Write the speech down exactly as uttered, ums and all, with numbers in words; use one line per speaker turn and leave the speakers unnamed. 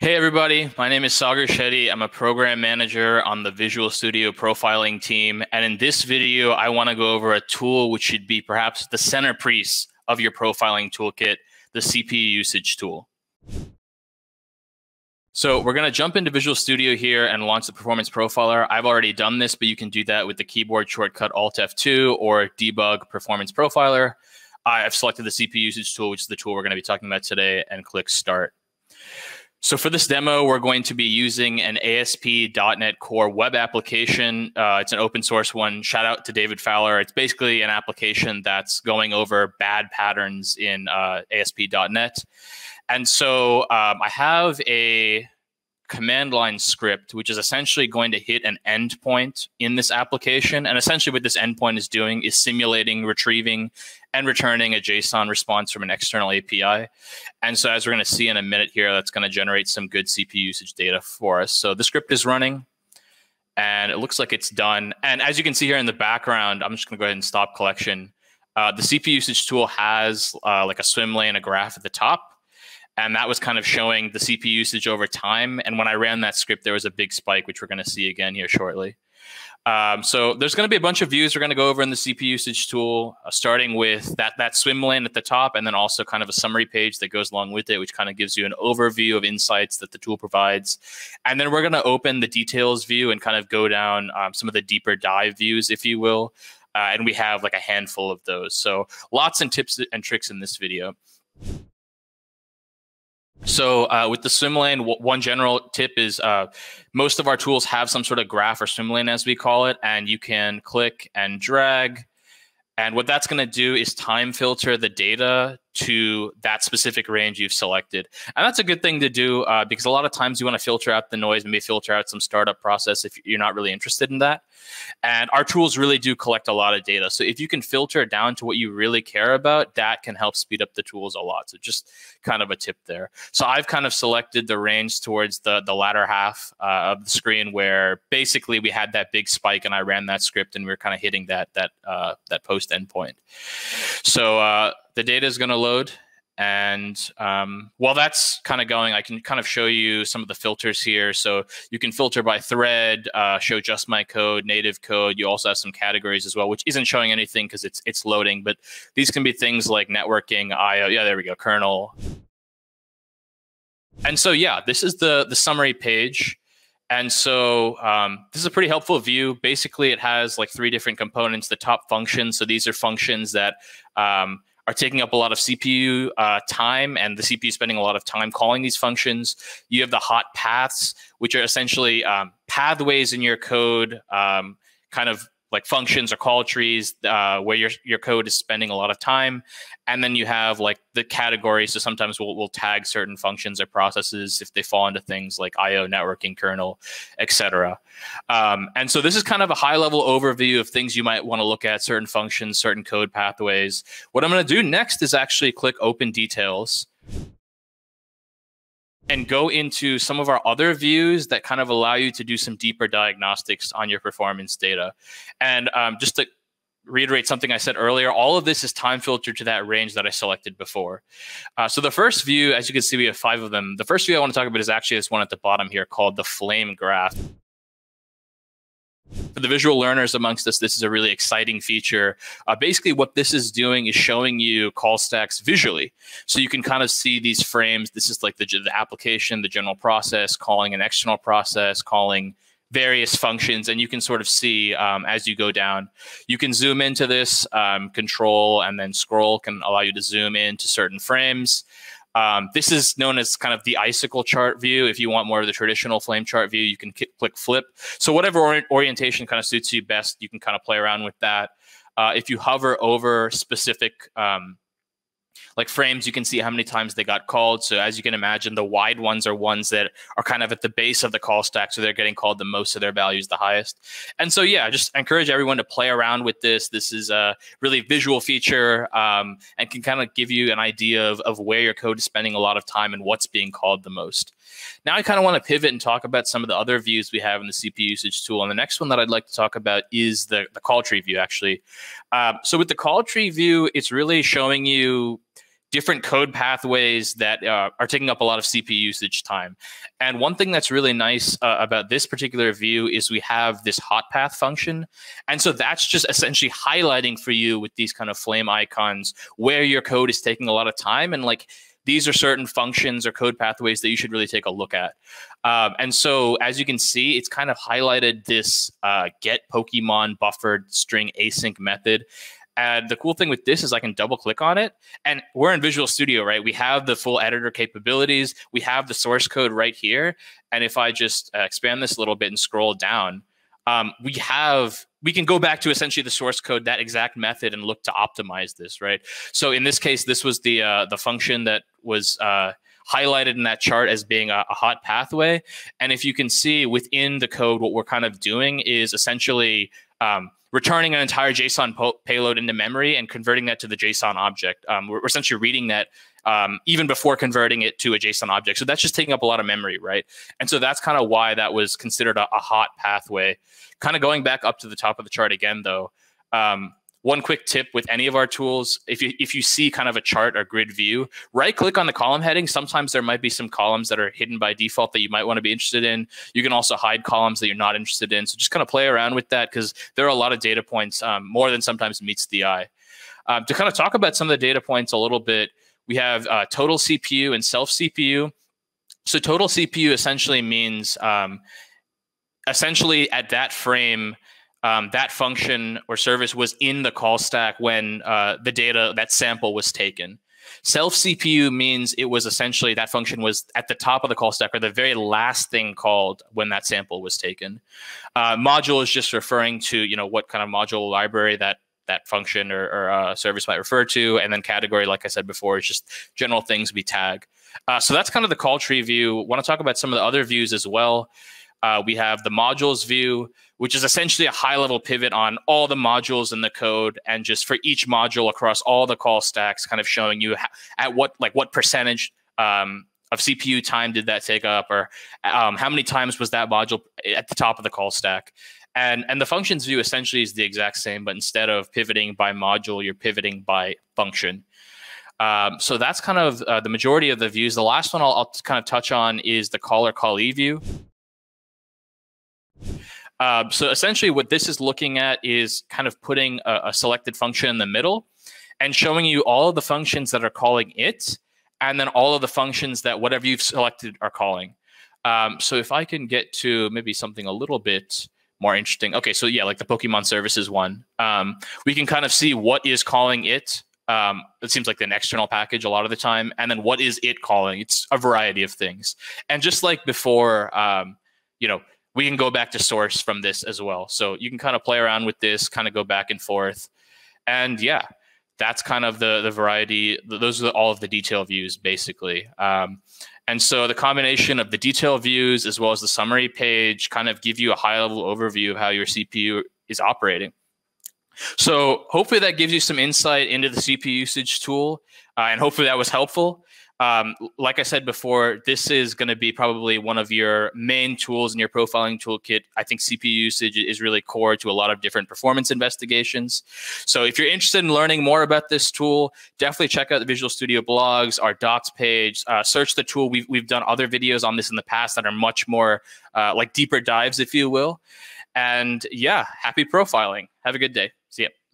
Hey everybody, my name is Sagar Shetty. I'm a program manager on the Visual Studio profiling team. And in this video, I want to go over a tool which should be perhaps the centerpiece of your profiling toolkit, the C P U usage tool. So we're going to jump into Visual Studio here and launch the Performance Profiler. I've already done this, but you can do that with the keyboard shortcut Alt F two or Debug Performance Profiler. I've selected the C P U usage tool, which is the tool we're going to be talking about today, and click Start. So for this demo, we're going to be using an A S P dot net Core web application. Uh, it's an open source one. Shout out to David Fowler. It's basically an application that's going over bad patterns in uh, A S P dot net. And so um, I have a command line script, which is essentially going to hit an endpoint in this application. And essentially what this endpoint is doing is simulating, retrieving, and returning a JSON response from an external A P I. And so as we're going to see in a minute here, that's going to generate some good C P U usage data for us. So the script is running, and it looks like it's done. And as you can see here in the background, I'm just going to go ahead and stop collection. Uh, the C P U usage tool has uh, like a swim lane, a graph at the top. And that was kind of showing the C P U usage over time. And when I ran that script, there was a big spike, which we're going to see again here shortly. Um, so there's going to be a bunch of views we're going to go over in the C P U usage tool, uh, starting with that, that swim lane at the top, and then also kind of a summary page that goes along with it, which kind of gives you an overview of insights that the tool provides. And then we're going to open the details view and kind of go down um, some of the deeper dive views, if you will. Uh, and we have like a handful of those. So lots and tips and tricks in this video. So uh, with the swim lane, one general tip is uh, most of our tools have some sort of graph or swim lane, as we call it, and you can click and drag. And what that's going to do is time filter the data to that specific range you've selected. And that's a good thing to do uh, because a lot of times you want to filter out the noise, maybe filter out some startup process if you're not really interested in that. And our tools really do collect a lot of data. So if you can filter down to what you really care about, that can help speed up the tools a lot. So just kind of a tip there. So I've kind of selected the range towards the, the latter half uh, of the screen where basically we had that big spike and I ran that script and we were kind of hitting that, that, uh, that post endpoint. So uh, the data is going to load. And um, while that's kind of going, I can kind of show you some of the filters here. So you can filter by thread, uh, show just my code, native code. You also have some categories as well, which isn't showing anything because it's it's loading. But these can be things like networking, I O. Yeah, there we go, kernel. And so, yeah, this is the, the summary page. And so um, this is a pretty helpful view. Basically, it has like three different components. The top functions. So these are functions that um, are taking up a lot of C P U uh, time, and the C P U is spending a lot of time calling these functions. You have the hot paths, which are essentially um, pathways in your code, um, kind of like functions or call trees uh, where your, your code is spending a lot of time. And then you have like the categories. So sometimes we'll, we'll tag certain functions or processes if they fall into things like I O, networking, kernel, et cetera. Um, and so this is kind of a high level overview of things you might want to look at, certain functions, certain code pathways. What I'm going to do next is actually click Open Details and go into some of our other views that kind of allow you to do some deeper diagnostics on your performance data. And um, just to reiterate something I said earlier, all of this is time filtered to that range that I selected before. Uh, so the first view, as you can see, we have five of them. The first view I want to talk about is actually this one at the bottom here called the flame graph. For the visual learners amongst us, this is a really exciting feature. Uh, basically, what this is doing is showing you call stacks visually. So you can kind of see these frames. This is like the, the application, the general process, calling an external process, calling various functions, and you can sort of see um, as you go down. You can zoom into this, um, control, and then scroll can allow you to zoom into certain frames. Um, this is known as kind of the icicle chart view. If you want more of the traditional flame chart view, you can click flip. So whatever or orientation kind of suits you best, you can kind of play around with that. Uh, if you hover over specific um, like frames, you can see how many times they got called. So as you can imagine, the wide ones are ones that are kind of at the base of the call stack. So they're getting called the most, so their value is the highest. And so, yeah, just encourage everyone to play around with this. This is a really visual feature um, and can kind of give you an idea of, of where your code is spending a lot of time and what's being called the most. Now I kind of want to pivot and talk about some of the other views we have in the C P U usage tool. And the next one that I'd like to talk about is the, the call tree view, actually. Uh, so with the call tree view, it's really showing you different code pathways that uh, are taking up a lot of C P U usage time. And one thing that's really nice uh, about this particular view is we have this hot path function. And so that's just essentially highlighting for you with these kind of flame icons where your code is taking a lot of time. And like, these are certain functions or code pathways that you should really take a look at. Um, and so as you can see, it's kind of highlighted this uh, get Pokemon buffered string async method. And the cool thing with this is I can double click on it, and we're in Visual Studio, right? We have the full editor capabilities. We have the source code right here. And if I just uh, expand this a little bit and scroll down, um, we have, we can go back to essentially the source code, that exact method, and look to optimize this, right? So in this case, this was the, uh, the function that was uh, highlighted in that chart as being a, a hot pathway. And if you can see within the code, what we're kind of doing is essentially um, returning an entire JSON payload into memory and converting that to the JSON object. Um, we're, we're essentially reading that um, even before converting it to a JSON object. So that's just taking up a lot of memory, right? And so that's kind of why that was considered a, a hot pathway. Kind of going back up to the top of the chart again, though, um, one quick tip with any of our tools, if you, if you see kind of a chart or grid view, right-click on the column heading. Sometimes there might be some columns that are hidden by default that you might want to be interested in. You can also hide columns that you're not interested in. So just kind of play around with that, because there are a lot of data points, um, more than sometimes meets the eye. Um, to kind of talk about some of the data points a little bit, we have uh, total C P U and self C P U. So total C P U essentially means um, essentially at that frame, Um, that function or service was in the call stack when uh, the data, that sample was taken. Self C P U means it was essentially, that function was at the top of the call stack, or the very last thing called when that sample was taken. Uh, module is just referring to, you know, what kind of module library that that function or, or uh, service might refer to. And then category, like I said before, is just general things we tag. Uh, so that's kind of the call tree view. Want to talk about some of the other views as well. Uh, we have the modules view, which is essentially a high-level pivot on all the modules in the code, and just for each module across all the call stacks, kind of showing you at what, like what percentage um, of C P U time did that take up, or um, how many times was that module at the top of the call stack. And, and the functions view essentially is the exact same, but instead of pivoting by module, you're pivoting by function. Um, so that's kind of uh, the majority of the views. The last one I'll, I'll kind of touch on is the caller callee view. Uh, so essentially what this is looking at is kind of putting a, a selected function in the middle and showing you all of the functions that are calling it, and then all of the functions that whatever you've selected are calling. Um, so if I can get to maybe something a little bit more interesting. Okay, so yeah, like the Pokemon services one. Um, we can kind of see what is calling it. Um, it seems like an external package a lot of the time. And then what is it calling? It's a variety of things. And just like before, um, you know, we can go back to source from this as well. So you can kind of play around with this, kind of go back and forth. And yeah, that's kind of the, the variety. Those are all of the detail views, basically. Um, and so the combination of the detail views as well as the summary page kind of give you a high-level overview of how your C P U is operating. So hopefully that gives you some insight into the C P U usage tool, uh, and hopefully that was helpful. Um, like I said before, this is going to be probably one of your main tools in your profiling toolkit. I think C P U usage is really core to a lot of different performance investigations. So if you're interested in learning more about this tool, definitely check out the Visual Studio blogs, our docs page, uh, search the tool. We've, we've done other videos on this in the past that are much more uh, like deeper dives, if you will. And yeah, happy profiling. Have a good day. See ya.